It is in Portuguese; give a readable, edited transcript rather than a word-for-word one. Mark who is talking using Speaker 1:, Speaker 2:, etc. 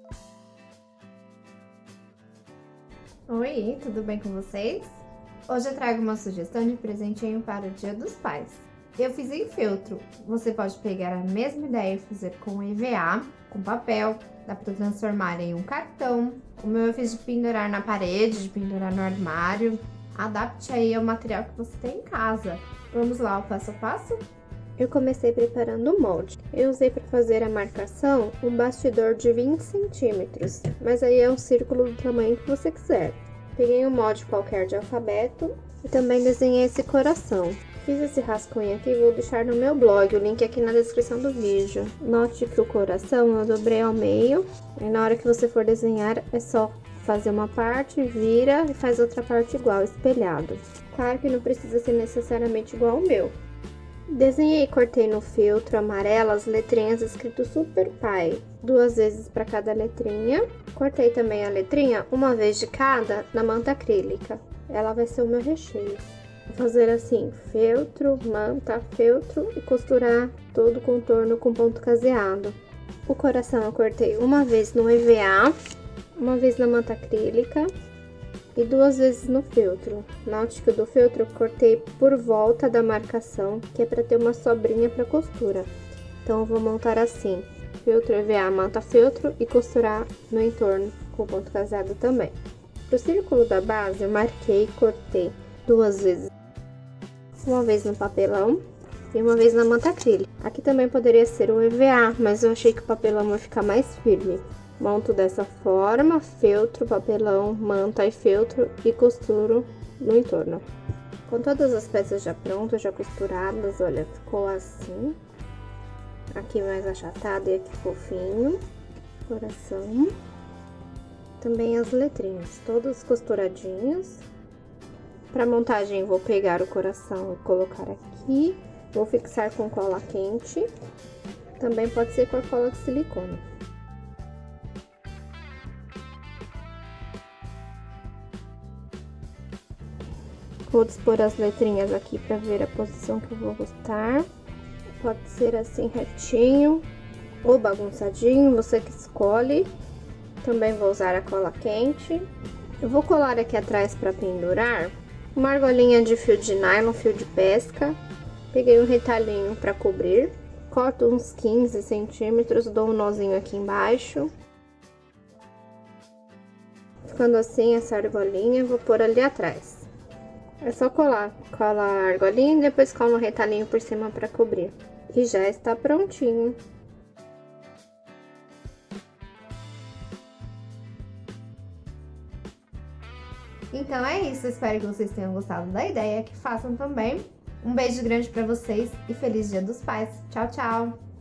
Speaker 1: Oi, tudo bem com vocês? Hoje eu trago uma sugestão de presentinho para o Dia dos Pais. Eu fiz em feltro. Você pode pegar a mesma ideia e fazer com EVA, com papel, dá para transformar em um cartão. O meu eu fiz de pendurar na parede, de pendurar no armário. Adapte aí ao material que você tem em casa. Vamos lá, o passo a passo?
Speaker 2: Eu comecei preparando o molde. Eu usei para fazer a marcação um bastidor de 20 centímetros, mas aí é um círculo do tamanho que você quiser. Peguei um molde qualquer de alfabeto e também desenhei esse coração. Fiz esse rascunho aqui e vou deixar no meu blog, o link aqui na descrição do vídeo. Note que o coração eu dobrei ao meio, e na hora que você for desenhar é só fazer uma parte, vira e faz outra parte igual, espelhado. Claro que não precisa ser necessariamente igual ao meu. Desenhei e cortei no feltro amarelo as letrinhas escrito Super Pai, 2 vezes para cada letrinha. Cortei também a letrinha uma vez de cada na manta acrílica. Ela vai ser o meu recheio. Vou fazer assim, feltro, manta, feltro e costurar todo o contorno com ponto caseado. O coração eu cortei uma vez no EVA, uma vez na manta acrílica e 2 vezes no feltro. Note que o do feltro eu cortei por volta da marcação, que é para ter uma sobrinha para costura. Então eu vou montar assim, feltro, EVA, manta, feltro e costurar no entorno com ponto caseado também. Pro círculo da base eu marquei e cortei 2 vezes, uma vez no papelão e uma vez na manta acrílica. Aqui também poderia ser o EVA, mas eu achei que o papelão vai ficar mais firme. Monto dessa forma, feltro, papelão, manta e feltro e costuro no entorno. Com todas as peças já prontas, já costuradas, olha, ficou assim. Aqui mais achatado e aqui fofinho. Coração. Também as letrinhas, todas costuradinhas. Para montagem, vou pegar o coração e colocar aqui. Vou fixar com cola quente. Também pode ser com a cola de silicone. Vou dispor as letrinhas aqui para ver a posição que eu vou gostar. Pode ser assim retinho ou bagunçadinho, você que escolhe. Também vou usar a cola quente. Eu vou colar aqui atrás para pendurar uma argolinha de fio de nylon, fio de pesca. Peguei um retalhinho para cobrir. Corto uns 15 centímetros, dou um nozinho aqui embaixo. Ficando assim essa argolinha, vou pôr ali atrás. É só colar, cola a argolinha e depois cola um retalhinho por cima para cobrir. E já está prontinho.
Speaker 1: Então é isso, espero que vocês tenham gostado da ideia, que façam também. Um beijo grande pra vocês e feliz Dia dos Pais. Tchau, tchau!